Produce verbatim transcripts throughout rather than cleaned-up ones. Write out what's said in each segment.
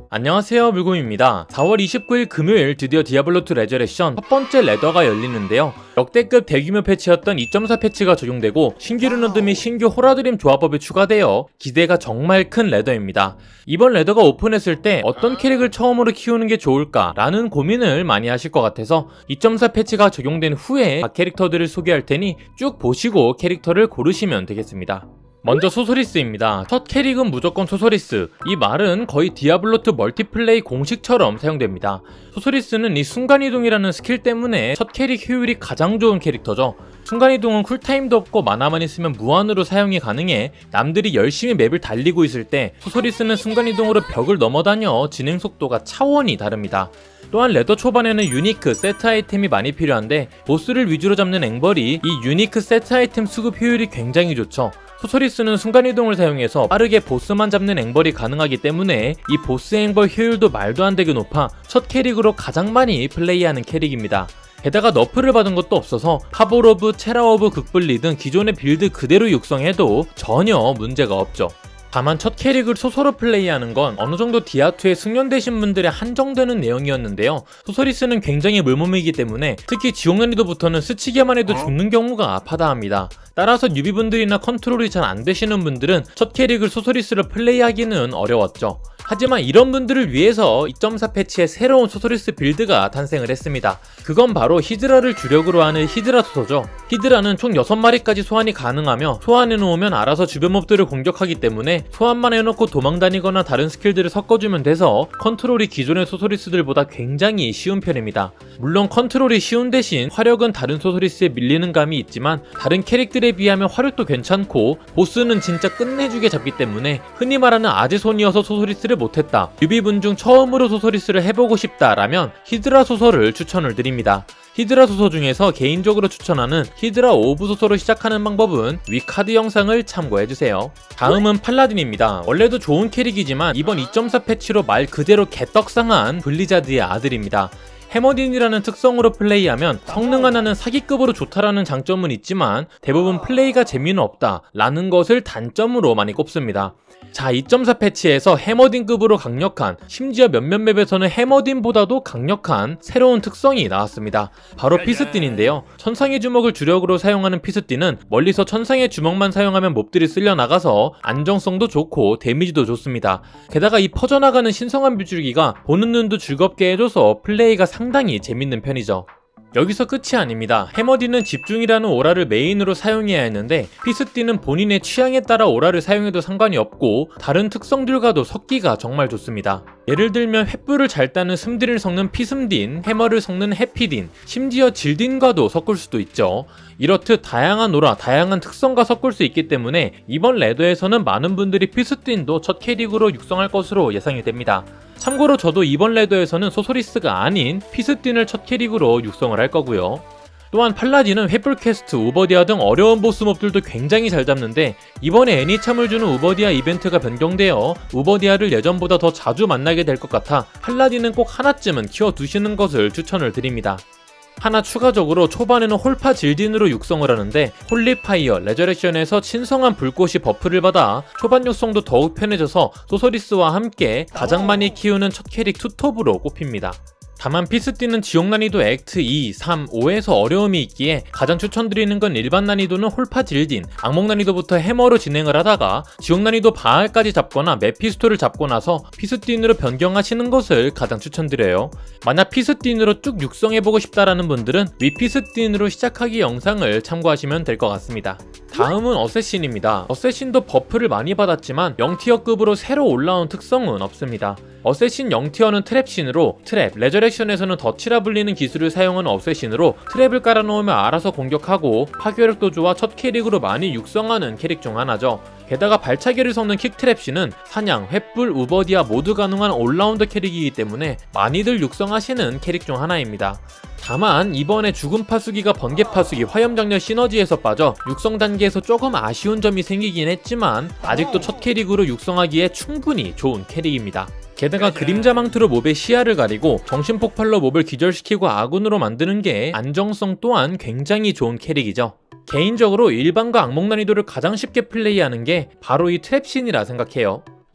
안녕하세요, 물곰입니다. 사월 이십구일 금요일 드디어 디아블로투 레저렉션 첫 번째 레더가 열리는데요. 역대급 대규모 패치였던 이 점 사 패치가 적용되고 신규 루너드 및 신규 호라드림 조합법이 추가되어 기대가 정말 큰 레더입니다. 이번 레더가 오픈했을 때 어떤 캐릭을 처음으로 키우는 게 좋을까 라는 고민을 많이 하실 것 같아서 이 점 사 패치가 적용된 후에 각 캐릭터들을 소개할 테니 쭉 보시고 캐릭터를 고르시면 되겠습니다. 먼저 소소리스입니다. 첫 캐릭은 무조건 소소리스. 이 말은 거의 디아블로투 멀티플레이 공식처럼 사용됩니다. 소소리스는 이 순간이동이라는 스킬 때문에 첫 캐릭 효율이 가장 좋은 캐릭터죠. 순간이동은 쿨타임도 없고 만화만 있으면 무한으로 사용이 가능해 남들이 열심히 맵을 달리고 있을 때 소소리스는 순간이동으로 벽을 넘어다녀 진행 속도가 차원이 다릅니다. 또한 레더 초반에는 유니크 세트 아이템이 많이 필요한데 보스를 위주로 잡는 앵벌이 이 유니크 세트 아이템 수급 효율이 굉장히 좋죠. 소소리스는 순간이동을 사용해서 빠르게 보스만 잡는 앵벌이 가능하기 때문에 이 보스 앵벌 효율도 말도 안 되게 높아 첫 캐릭으로 가장 많이 플레이하는 캐릭입니다. 게다가 너프를 받은 것도 없어서 파보로브, 체라오브, 극블리 등 기존의 빌드 그대로 육성해도 전혀 문제가 없죠. 다만 첫 캐릭을 소소로 플레이하는 건 어느정도 디아투에 숙련되신 분들의 한정되는 내용이었는데요. 소소리스는 굉장히 물몸이기 때문에 특히 지옥난이도부터는 스치기만 해도 죽는 경우가 아파다합니다. 따라서 뉴비분들이나 컨트롤이 잘 안되시는 분들은 첫 캐릭을 소소리스로 플레이하기는 어려웠죠. 하지만 이런 분들을 위해서 이 점 사 패치에 새로운 소소리스 빌드가 탄생을 했습니다. 그건 바로 히드라를 주력으로 하는 히드라 소소죠. 히드라는 총 여섯 마리까지 소환이 가능하며 소환해놓으면 알아서 주변 몹들을 공격하기 때문에 소환만 해놓고 도망다니거나 다른 스킬들을 섞어주면 돼서 컨트롤이 기존의 소소리스들보다 굉장히 쉬운 편입니다. 물론 컨트롤이 쉬운 대신 화력은 다른 소소리스에 밀리는 감이 있지만 다른 캐릭들에 비하면 화력도 괜찮고 보스는 진짜 끝내주게 잡기 때문에 흔히 말하는 아재손이어서 소소리스를 못했다, 뉴비분 중 처음으로 소소리스를 해보고 싶다 라면 히드라 소설을 추천을 드립니다. 히드라 소서 중에서 개인적으로 추천하는 히드라 오브 소서로 시작하는 방법은 위 카드 영상을 참고해주세요. 다음은 팔라딘입니다. 원래도 좋은 캐릭이지만 이번 이 점 사 패치로 말 그대로 개떡상한 블리자드의 아들입니다. 해머딘이라는 특성으로 플레이하면 성능 하나는 사기급으로 좋다라는 장점은 있지만 대부분 플레이가 재미는 없다 라는 것을 단점으로 많이 꼽습니다. 자, 이 점 사 패치에서 해머딘급으로 강력한, 심지어 몇몇 맵에서는 해머딘보다도 강력한 새로운 특성이 나왔습니다. 바로 피스틴인데요. 천상의 주먹을 주력으로 사용하는 피스틴은 멀리서 천상의 주먹만 사용하면 몹들이 쓸려 나가서 안정성도 좋고 데미지도 좋습니다. 게다가 이 퍼져나가는 신성한 빗줄기가 보는 눈도 즐겁게 해줘서 플레이가 상당히 재밌는 편이죠. 여기서 끝이 아닙니다. 해머딘은 집중이라는 오라를 메인으로 사용해야 했는데 피스틴은 본인의 취향에 따라 오라를 사용해도 상관이 없고 다른 특성들과도 섞기가 정말 좋습니다. 예를 들면 횃불을 잘 따는 슴딘을 섞는 피슴딘, 해머를 섞는 해피딘, 심지어 질딘과도 섞을 수도 있죠. 이렇듯 다양한 오라, 다양한 특성과 섞을 수 있기 때문에 이번 레더에서는 많은 분들이 피스틴도 첫 캐릭으로 육성할 것으로 예상이 됩니다. 참고로 저도 이번 레더에서는 소소리스가 아닌 피스틴을 첫 캐릭으로 육성을 할 거고요. 또한 팔라딘은 횃불 퀘스트, 우버디아 등 어려운 보스 몹들도 굉장히 잘 잡는데 이번에 애니참을 주는 우버디아 이벤트가 변경되어 우버디아를 예전보다 더 자주 만나게 될 것 같아 팔라딘은 꼭 하나쯤은 키워두시는 것을 추천을 드립니다. 하나 추가적으로 초반에는 홀파 질딘으로 육성을 하는데 홀리파이어, 레저렉션에서 신성한 불꽃이 버프를 받아 초반 육성도 더욱 편해져서 소소리스와 함께 가장 많이 키우는 첫 캐릭 투톱으로 꼽힙니다. 다만 피스틴은 지옥난이도 액트 이, 삼, 오에서 어려움이 있기에 가장 추천드리는 건 일반 난이도는 홀파 질딘, 악몽 난이도부터 해머로 진행을 하다가 지옥난이도 바알까지 잡거나 메피스토를 잡고 나서 피스틴으로 변경하시는 것을 가장 추천드려요. 만약 피스틴으로 쭉 육성해보고 싶다라는 분들은 위피스틴으로 시작하기 영상을 참고하시면 될 것 같습니다. 다음은 어쌔신입니다. 어쌔신도 버프를 많이 받았지만 영 티어급으로 새로 올라온 특성은 없습니다. 어쌔신 영 티어는 트랩신으로 트랩, 레저렉션에서는 덫이라 불리는 기술을 사용하는 어쌔신으로 트랩을 깔아놓으면 알아서 공격하고 파괴력도 좋아 첫 캐릭으로 많이 육성하는 캐릭 중 하나죠. 게다가 발차기를 섞는 킥트랩신은 사냥, 횃불, 우버디아 모두 가능한 올라운더 캐릭이기 때문에 많이들 육성하시는 캐릭 중 하나입니다. 다만 이번에 죽음 파수기가 번개 파수기, 화염장렬 시너지에서 빠져 육성 단계에서 조금 아쉬운 점이 생기긴 했지만 아직도 첫 캐릭으로 육성하기에 충분히 좋은 캐릭입니다. 게다가 그림자 망토로 몹의 시야를 가리고 정신폭발로 몹을 기절시키고 아군으로 만드는 게 안정성 또한 굉장히 좋은 캐릭이죠. 개인적으로 일반과 악몽 난이도를 가장 쉽게 플레이하는 게 바로 이 트랩신이라 생각해요.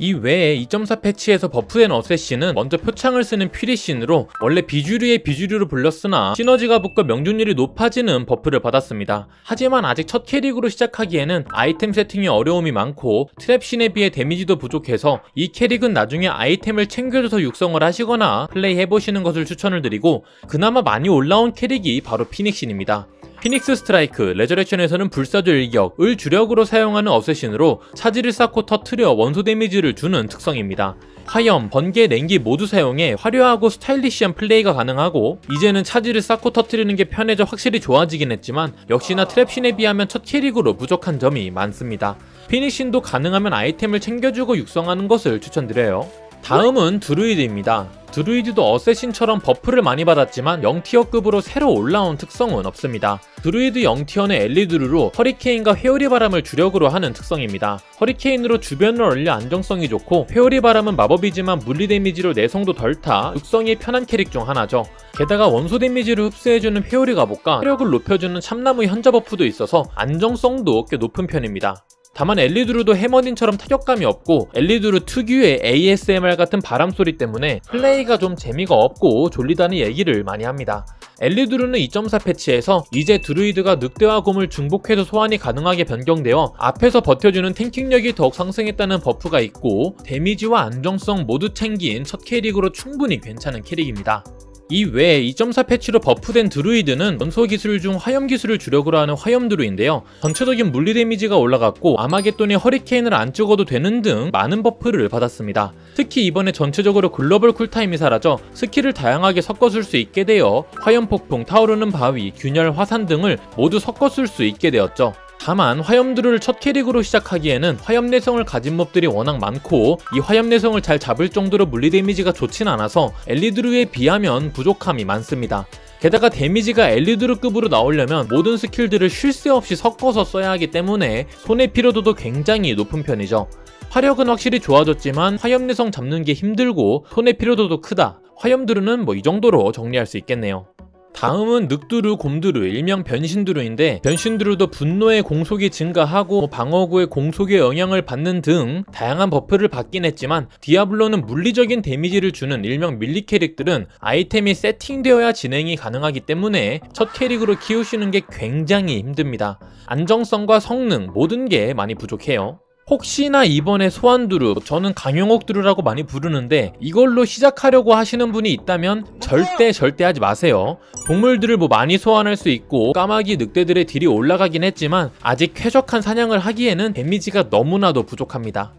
이 외에 이 점 사 패치에서 버프된 어쌔신은 먼저 표창을 쓰는 퓨리신으로 원래 비주류의 비주류로 불렸으나 시너지가 붙고 명중률이 높아지는 버프를 받았습니다. 하지만 아직 첫 캐릭으로 시작하기에는 아이템 세팅에 어려움이 많고 트랩신에 비해 데미지도 부족해서 이 캐릭은 나중에 아이템을 챙겨줘서 육성을 하시거나 플레이해보시는 것을 추천을 드리고, 그나마 많이 올라온 캐릭이 바로 피닉신입니다. 피닉스 스트라이크, 레저렉션에서는 불사조 일격을 주력으로 사용하는 어쌔신으로 차지를 쌓고 터트려 원소 데미지를 주는 특성입니다. 화염, 번개, 냉기 모두 사용해 화려하고 스타일리시한 플레이가 가능하고, 이제는 차지를 쌓고 터트리는 게 편해져 확실히 좋아지긴 했지만 역시나 트랩신에 비하면 첫 캐릭으로 부족한 점이 많습니다. 피닉신도 가능하면 아이템을 챙겨주고 육성하는 것을 추천드려요. 다음은 드루이드입니다. 드루이드도 어쌔신처럼 버프를 많이 받았지만 영 티어급으로 새로 올라온 특성은 없습니다. 드루이드 영 티어는 엘리드루로 허리케인과 회오리 바람을 주력으로 하는 특성입니다. 허리케인으로 주변을 얼려 안정성이 좋고, 회오리 바람은 마법이지만 물리 데미지로 내성도 덜 타 육성이 편한 캐릭 중 하나죠. 게다가 원소 데미지를 흡수해주는 회오리 갑옷과 체력을 높여주는 참나무 현자 버프도 있어서 안정성도 꽤 높은 편입니다. 다만 엘리드루도 해머딘처럼 타격감이 없고, 엘리드루 특유의 에이 에스 엠 알 같은 바람소리 때문에 플레이가 좀 재미가 없고 졸리다는 얘기를 많이 합니다. 엘리드루는 이 점 사 패치에서 이제 드루이드가 늑대와 곰을 중복해서 소환이 가능하게 변경되어 앞에서 버텨주는 탱킹력이 더욱 상승했다는 버프가 있고, 데미지와 안정성 모두 챙긴 첫 캐릭으로 충분히 괜찮은 캐릭입니다. 이 외에 이 점 사 패치로 버프된 드루이드는 원소 기술 중 화염 기술을 주력으로 하는 화염 드루인데요. 전체적인 물리 데미지가 올라갔고, 아마겟돈이 허리케인을 안 찍어도 되는 등 많은 버프를 받았습니다. 특히 이번에 전체적으로 글로벌 쿨타임이 사라져 스킬을 다양하게 섞어 쓸 수 있게 되어 화염 폭풍, 타오르는 바위, 균열, 화산 등을 모두 섞어 쓸 수 있게 되었죠. 다만 화염드루를 첫 캐릭으로 시작하기에는 화염 내성을 가진 몹들이 워낙 많고, 이 화염 내성을 잘 잡을 정도로 물리 데미지가 좋진 않아서 엘리드루에 비하면 부족함이 많습니다. 게다가 데미지가 엘리드루급으로 나오려면 모든 스킬들을 쉴 새 없이 섞어서 써야 하기 때문에 손의 피로도도 굉장히 높은 편이죠. 화력은 확실히 좋아졌지만 화염 내성 잡는 게 힘들고 손의 피로도도 크다. 화염드루는 뭐 이 정도로 정리할 수 있겠네요. 다음은 늑두루, 곰두루, 일명 변신두루인데, 변신두루도 분노의 공속이 증가하고 방어구의 공속의 영향을 받는 등 다양한 버프를 받긴 했지만, 디아블로는 물리적인 데미지를 주는 일명 밀리 캐릭들은 아이템이 세팅되어야 진행이 가능하기 때문에 첫 캐릭으로 키우시는 게 굉장히 힘듭니다. 안정성과 성능 모든 게 많이 부족해요. 혹시나 이번에 소환두루, 저는 강용옥두루라고 많이 부르는데 이걸로 시작하려고 하시는 분이 있다면 절대 절대 하지 마세요. 동물들을 뭐 많이 소환할 수 있고 까마귀, 늑대들의 딜이 올라가긴 했지만 아직 쾌적한 사냥을 하기에는 데미지가 너무나도 부족합니다.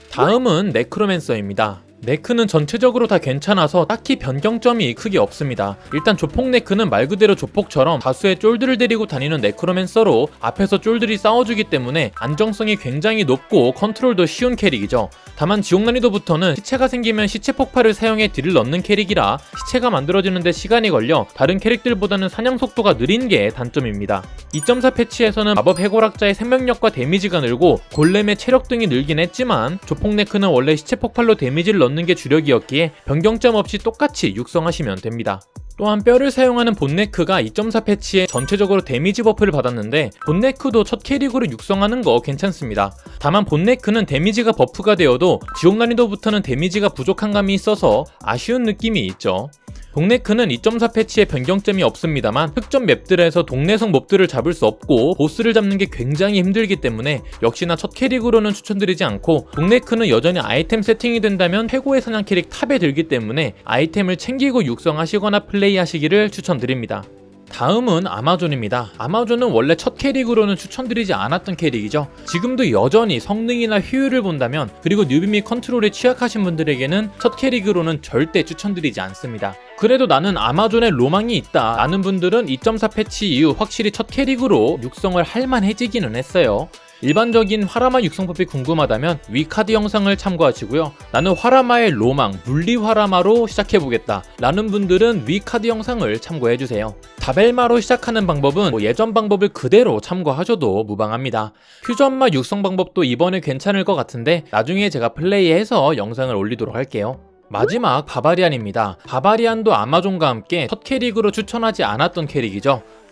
다음은 네크로맨서입니다. 네크는 전체적으로 다 괜찮아서 딱히 변경점이 크게 없습니다. 일단 조폭 네크는 말 그대로 조폭처럼 다수의 쫄들을 데리고 다니는 네크로맨서로 앞에서 쫄들이 싸워주기 때문에 안정성이 굉장히 높고 컨트롤도 쉬운 캐릭이죠. 다만 지옥 난이도부터는 시체가 생기면 시체 폭발을 사용해 딜을 넣는 캐릭이라 시체가 만들어지는데 시간이 걸려 다른 캐릭들보다는 사냥 속도가 느린 게 단점입니다. 이 점 사 패치에서는 마법 해골학자의 생명력과 데미지가 늘고 골렘의 체력 등이 늘긴 했지만, 조폭 네크는 원래 시체 폭발로 데미지를 넣는 게 주력이었기에 변경점 없이 똑같이 육성하시면 됩니다. 또한 뼈를 사용하는 본네크가 이 점 사 패치에 전체적으로 데미지 버프를 받았는데, 본네크도 첫 캐릭으로 육성하는 거 괜찮습니다. 다만 본네크는 데미지가 버프가 되어도 지옥 난이도부터는 데미지가 부족한 감이 있어서 아쉬운 느낌이 있죠. 동네크는 이 점 사 패치에 변경점이 없습니다만 흑점 맵들에서 동네성 몹들을 잡을 수 없고 보스를 잡는 게 굉장히 힘들기 때문에 역시나 첫 캐릭으로는 추천드리지 않고, 동네크는 여전히 아이템 세팅이 된다면 최고의 사냥 캐릭 탑에 들기 때문에 아이템을 챙기고 육성하시거나 플레이하시기를 추천드립니다. 다음은 아마존입니다. 아마존은 원래 첫 캐릭으로는 추천드리지 않았던 캐릭이죠. 지금도 여전히 성능이나 효율을 본다면, 그리고 뉴비 및 컨트롤에 취약하신 분들에게는 첫 캐릭으로는 절대 추천드리지 않습니다. 그래도 나는 아마존에 로망이 있다 라는 분들은 이 점 사 패치 이후 확실히 첫 캐릭으로 육성을 할만해지기는 했어요. 일반적인 화라마 육성법이 궁금하다면 위 카드 영상을 참고하시고요. 나는 화라마의 로망, 물리 화라마로 시작해보겠다 라는 분들은 위 카드 영상을 참고해주세요. 다벨마로 시작하는 방법은 뭐 예전 방법을 그대로 참고하셔도 무방합니다. 퓨전마 육성 방법도 이번에 괜찮을 것 같은데 나중에 제가 플레이해서 영상을 올리도록 할게요. 마지막 바바리안입니다. 바바리안도 아마존과 함께 첫 캐릭으로 추천하지 않았던 캐릭이죠. 네,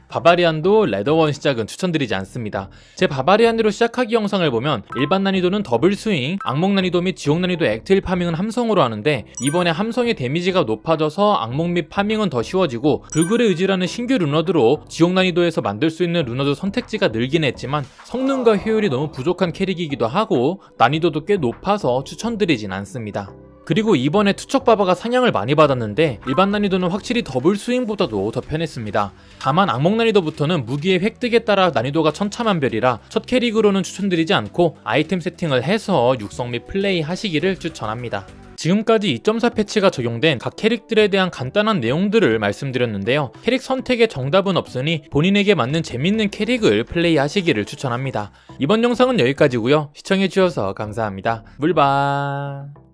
바바리안도 레더원 시작은 추천드리지 않습니다. 제 바바리안으로 시작하기 영상을 보면 일반 난이도는 더블 스윙, 악몽 난이도 및 지옥 난이도 액틸 파밍은 함성으로 하는데 이번에 함성의 데미지가 높아져서 악몽 및 파밍은 더 쉬워지고 불굴의 의지라는 신규 루너드로 지옥 난이도에서 만들 수 있는 루너드 선택지가 늘긴 했지만 성능과 효율이 너무 부족한 캐릭이기도 하고 난이도도 꽤 높아서 추천드리진 않습니다. 그리고 이번에 투척바바가 상향을 많이 받았는데 일반 난이도는 확실히 더블 스윙보다도 더 편했습니다. 다만 악몽 난이도부터는 무기의 획득에 따라 난이도가 천차만별이라 첫 캐릭으로는 추천드리지 않고 아이템 세팅을 해서 육성 및 플레이 하시기를 추천합니다. 지금까지 이 점 사 패치가 적용된 각 캐릭들에 대한 간단한 내용들을 말씀드렸는데요. 캐릭 선택에 정답은 없으니 본인에게 맞는 재밌는 캐릭을 플레이하시기를 추천합니다. 이번 영상은 여기까지고요. 시청해주셔서 감사합니다. 물바